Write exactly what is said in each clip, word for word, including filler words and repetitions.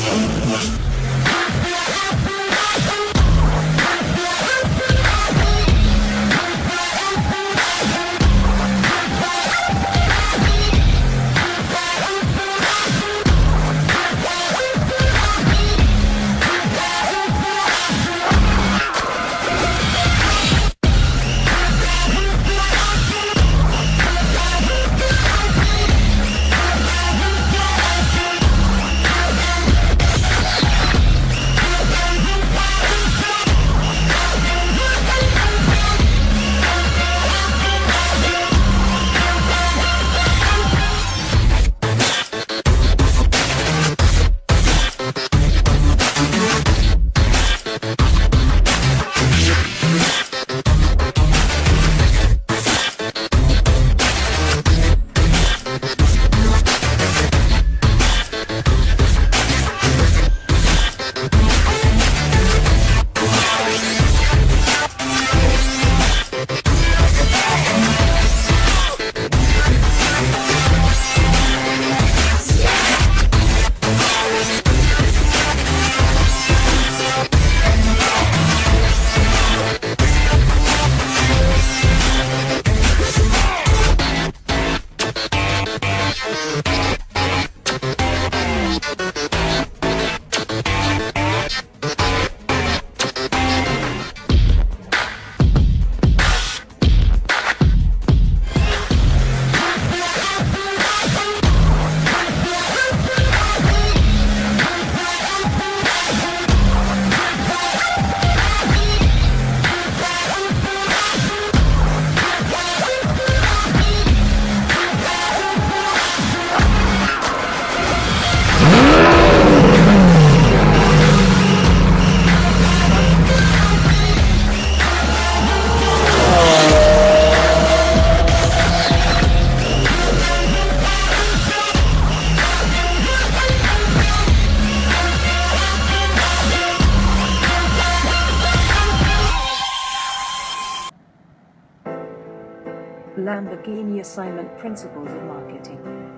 Lamborghini Assignment Principles of Marketing.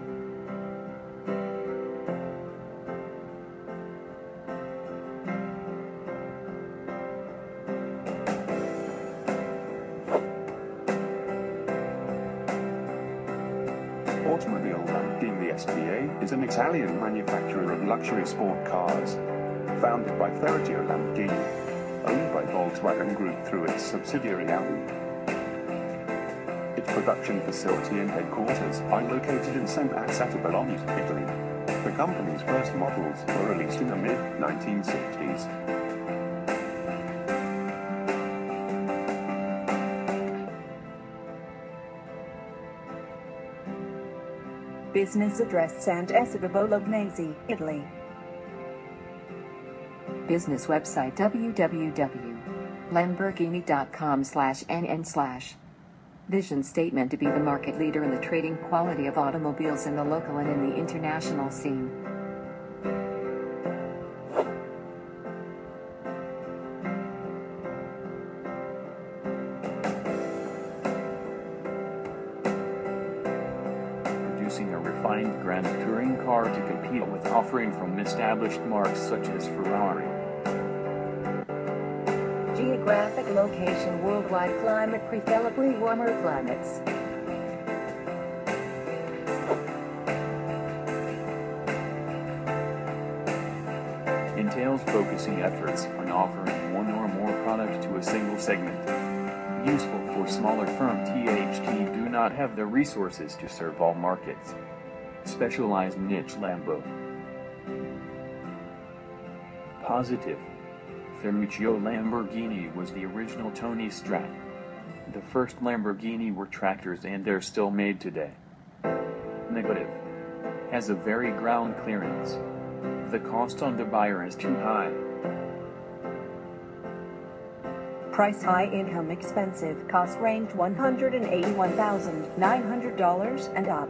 Automobile Lamborghini S P A is an Italian manufacturer of luxury sport cars. Founded by Ferruccio Lamborghini, owned by Volkswagen Group through its subsidiary Audi. Its production facility and headquarters are located in San Assato Bologna, Italy. The company's first models were released in the mid nineteen sixties. Business address San Assato Bolognese, Italy. Business website w w w dot lamborghini dot com slash n n slash. Vision statement to be the market leader in the trading quality of automobiles in the local and in the international scene. Producing a refined Grand Touring car to compete with offering from established marques such as Ferrari. Geographic location worldwide climate preferably warmer climates. Entails focusing efforts on offering one or more products to a single segment. Useful for smaller firms that do not have the resources to serve all markets. Specialized niche Lambo. Positive. Ferruccio Lamborghini was the original Tony Strat. The first Lamborghini were tractors and they're still made today. Negative. Has a very ground clearance. The cost on the buyer is too high. Price high, income expensive, cost range one hundred eighty-one thousand nine hundred dollars and up.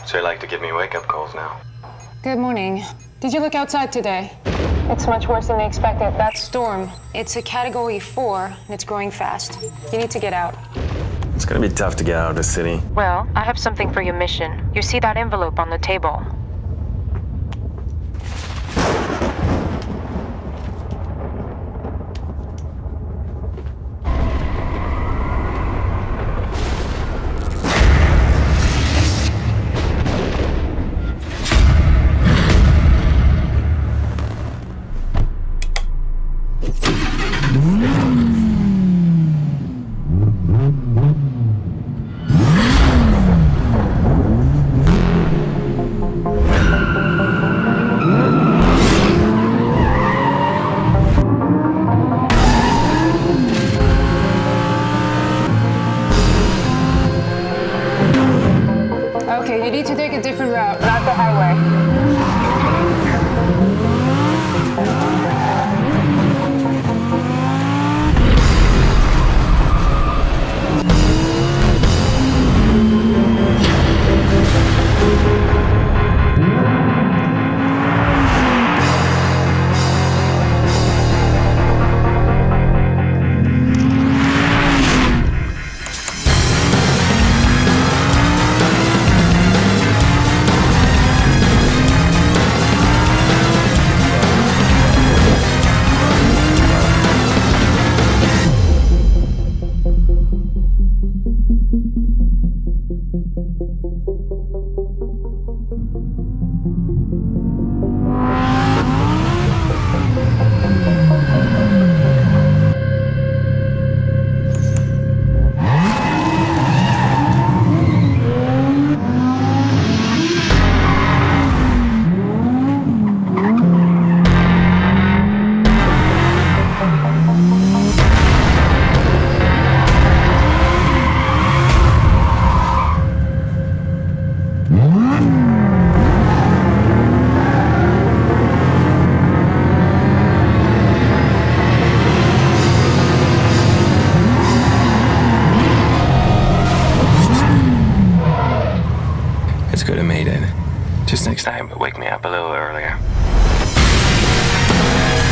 So you like to give me wake-up calls now? Good morning. Did you look outside today? It's much worse than they expected. That storm, it's a category four, and it's growing fast. You need to get out. It's gonna be tough to get out of the city. Well, I have something for your mission. You see that envelope on the table? Okay, you need to take a different route, not the highway. It's good I made it. Just next time, but wake me up a little earlier.